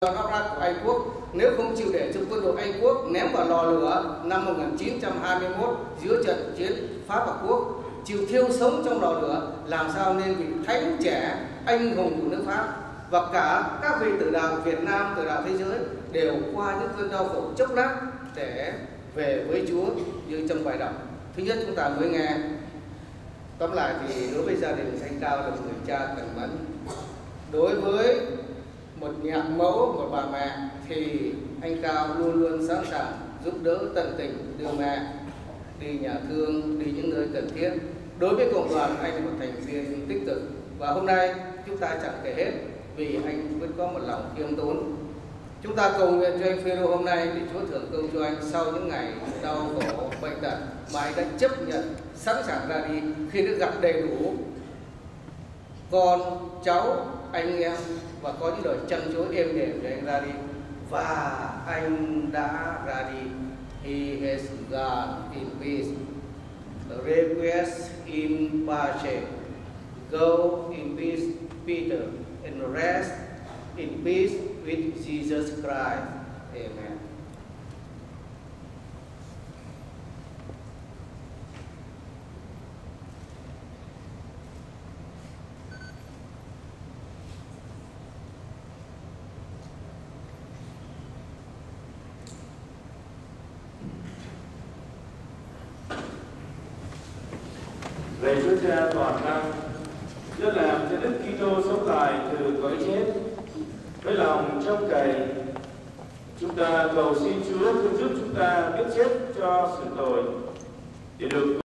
Iraq của Anh Quốc nếu không chịu để cho quân đội Anh Quốc ném vào lò lửa năm 1921 giữa trận chiến Pháp và Quốc, chịu thiêu sống trong lò lửa, làm sao nên vị thánh trẻ anh hùng của nước Pháp và cả các vị tử đạo Việt Nam, tử đạo thế giới đều qua những cơn đau khổ chốc lát để về với Chúa như trong bài đọc thứ nhất chúng ta mới nghe. Tóm lại thì đối với gia đình anh Cao là một người cha cần mẫn. Đối với một nhạc mẫu, một bà mẹ thì anh Cao luôn luôn sẵn sàng giúp đỡ tận tình đưa mẹ đi nhà thương, đi những nơi cần thiết. Đối với cộng đoàn anh là một thành viên tích cực và hôm nay chúng ta chẳng kể hết vì anh vẫn có một lòng khiêm tốn. Chúng ta cầu nguyện cho anh Phêrô hôm nay để Chúa thưởng công cho anh sau những ngày đau khổ, bệnh tật mà anh đã chấp nhận sẵn sàng ra đi khi đã gặp đầy đủ con, cháu, anh em và có những lời trăn trối êm đềm để anh ra đi. Và anh đã ra đi. He has gone in peace. Requiescat in pace. Go in peace, Peter, and rest in peace with Jesus Christ. Amen. Lạy Chúa Cha toàn năng, Chúa làm cho Đức Kitô sống lại từ cõi chết. Với lòng trông cậy, chúng ta cầu xin Chúa thương giúp chúng ta biết chết cho sự tội để được